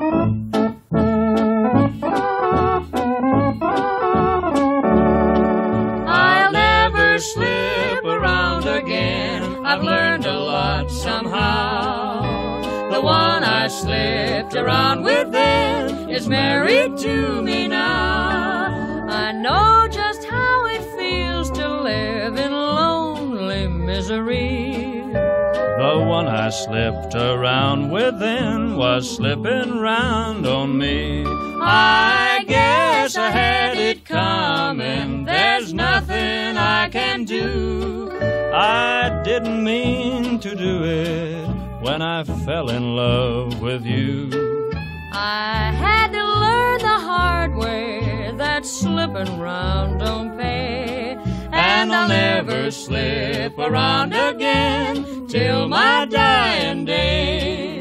I'll never slip around again. I've learned a lot somehow. The one I slipped around with then is married to me now. I know just how it feels to live in lonely misery. The one I slipped around with then was slipping round on me. I guess I had it coming. There's nothing I can do. I didn't mean to do it when I fell in love with you. I had to learn the hard way that slipping round don't pay. And I'll never slip around again till my dying day.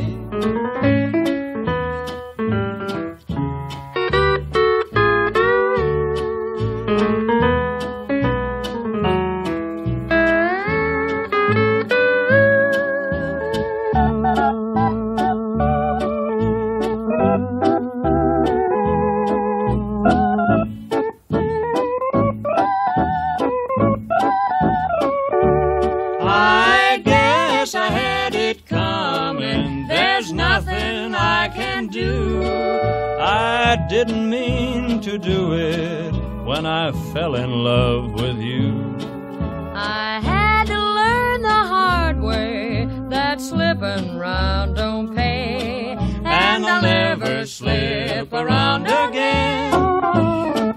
I guess I had it coming. There's nothing I can do. I didn't mean to do it when I fell in love with you. I had to learn the hard way that slipping round don't pay. And I'll never slip around again.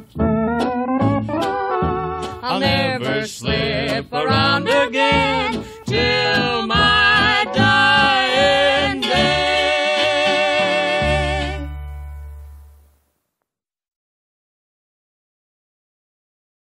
I'll never slip around again